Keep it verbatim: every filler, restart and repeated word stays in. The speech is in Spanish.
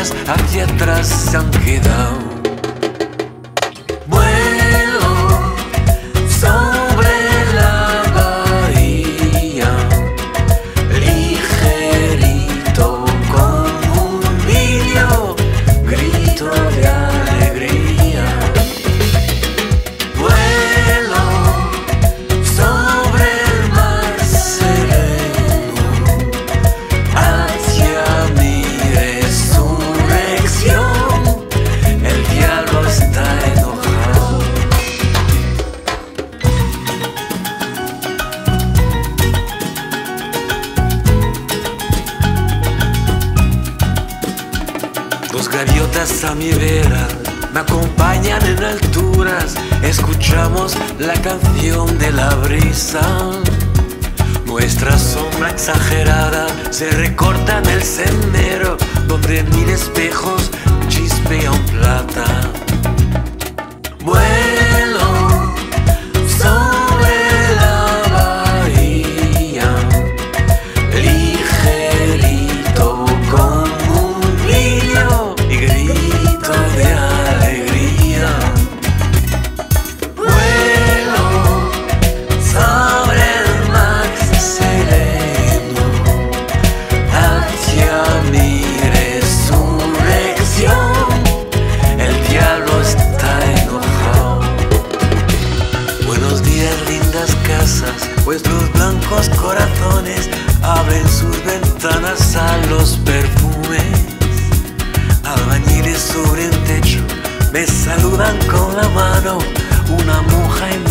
cosas hacia atrás se han quedado. Vuelo sobre la bahía, ligerito como un vídeo, grito de alegría. Vuelo sobre el mar sereno hacia mi resurrección. El diablo está enojado. Dos gaviotas a mi vera me acompañan en alturas, escuchamos la canción de la brisa. Nuestra sombra exagerada se recorta en el sendero donde mil espejos chispean plata. Vuelo sobre la bahía, ligerito como un brillo y grito de alegría. Vuelo sobre el mar sereno hacia mi resurrección. El diablo está enojado. Buenos días, lindas casas, vuestros blancos corazones abren sus ventanas a los perfumes. Albañiles sobre el techo me saludan con la mano, una monja en